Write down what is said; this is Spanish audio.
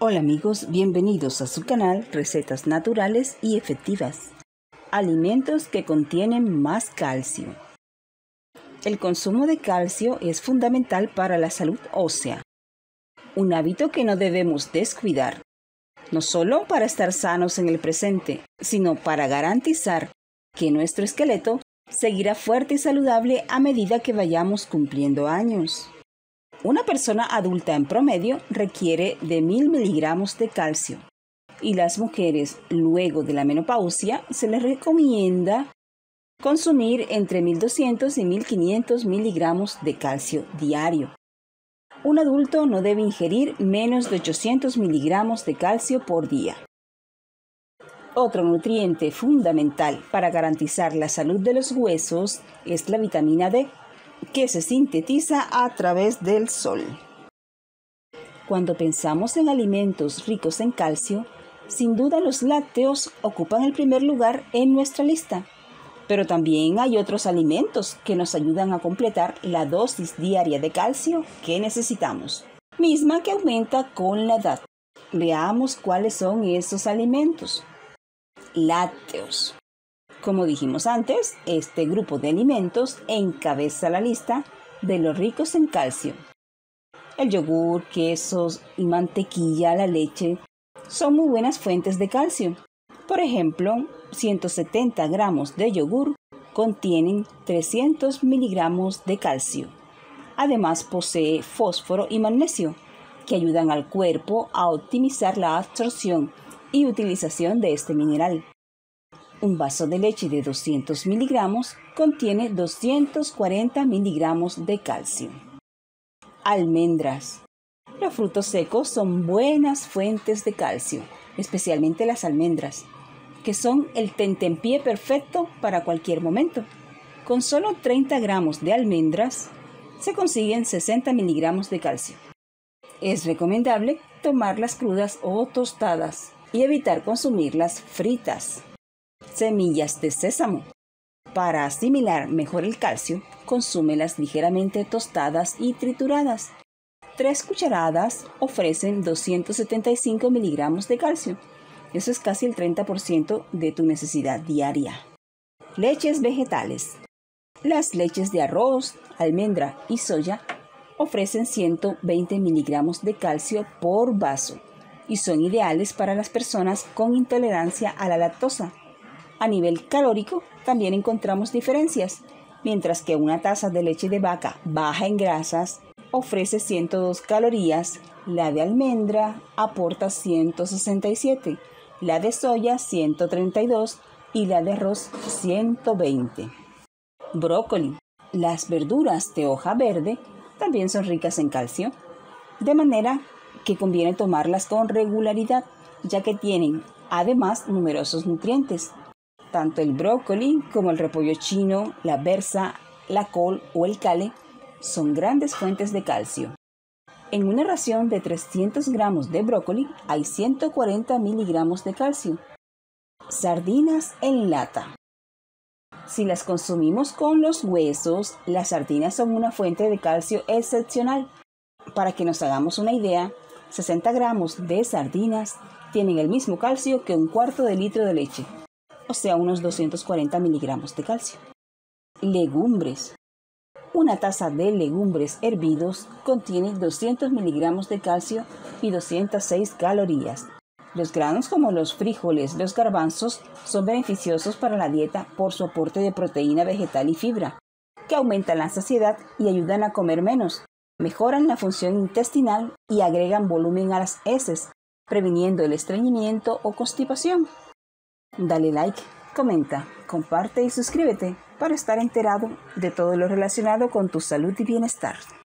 Hola amigos, bienvenidos a su canal Recetas Naturales y Efectivas. Alimentos que contienen más calcio. El consumo de calcio es fundamental para la salud ósea, un hábito que no debemos descuidar, no solo para estar sanos en el presente, sino para garantizar que nuestro esqueleto seguirá fuerte y saludable a medida que vayamos cumpliendo años. Una persona adulta en promedio requiere de 1000 miligramos de calcio y las mujeres luego de la menopausia se les recomienda consumir entre 1200 y 1500 miligramos de calcio diario. Un adulto no debe ingerir menos de 800 miligramos de calcio por día. Otro nutriente fundamental para garantizar la salud de los huesos es la vitamina D, que se sintetiza a través del sol. Cuando pensamos en alimentos ricos en calcio, sin duda los lácteos ocupan el primer lugar en nuestra lista, pero también hay otros alimentos que nos ayudan a completar la dosis diaria de calcio que necesitamos, misma que aumenta con la edad. Veamos cuáles son esos alimentos. Lácteos. Como dijimos antes, este grupo de alimentos encabeza la lista de los ricos en calcio. El yogur, quesos y mantequilla, la leche, son muy buenas fuentes de calcio. Por ejemplo, 170 gramos de yogur contienen 300 miligramos de calcio. Además, posee fósforo y magnesio, que ayudan al cuerpo a optimizar la absorción y utilización de este mineral. Un vaso de leche de 200 miligramos contiene 240 miligramos de calcio. Almendras. Los frutos secos son buenas fuentes de calcio, especialmente las almendras, que son el tentempié perfecto para cualquier momento. Con solo 30 gramos de almendras se consiguen 60 miligramos de calcio. Es recomendable tomarlas crudas o tostadas y evitar consumirlas fritas. Semillas de sésamo. Para asimilar mejor el calcio, consúmelas ligeramente tostadas y trituradas. 3 cucharadas ofrecen 275 miligramos de calcio. Eso es casi el 30% de tu necesidad diaria. Leches vegetales. Las leches de arroz, almendra y soya ofrecen 120 miligramos de calcio por vaso y son ideales para las personas con intolerancia a la lactosa. A nivel calórico también encontramos diferencias, mientras que una taza de leche de vaca baja en grasas ofrece 102 calorías, la de almendra aporta 167, la de soya 132 y la de arroz 120. Brócoli. Las verduras de hoja verde también son ricas en calcio, de manera que conviene tomarlas con regularidad, ya que tienen además numerosos nutrientes. Tanto el brócoli como el repollo chino, la berza, la col o el kale son grandes fuentes de calcio. En una ración de 300 gramos de brócoli hay 140 miligramos de calcio. Sardinas en lata. Si las consumimos con los huesos, las sardinas son una fuente de calcio excepcional. Para que nos hagamos una idea, 60 gramos de sardinas tienen el mismo calcio que un cuarto de litro de leche, o sea, unos 240 miligramos de calcio. Legumbres. Una taza de legumbres hervidos contiene 200 miligramos de calcio y 206 calorías. Los granos como los frijoles, los garbanzos son beneficiosos para la dieta por su aporte de proteína vegetal y fibra, que aumentan la saciedad y ayudan a comer menos, mejoran la función intestinal y agregan volumen a las heces, previniendo el estreñimiento o constipación. Dale like, comenta, comparte y suscríbete para estar enterado de todo lo relacionado con tu salud y bienestar.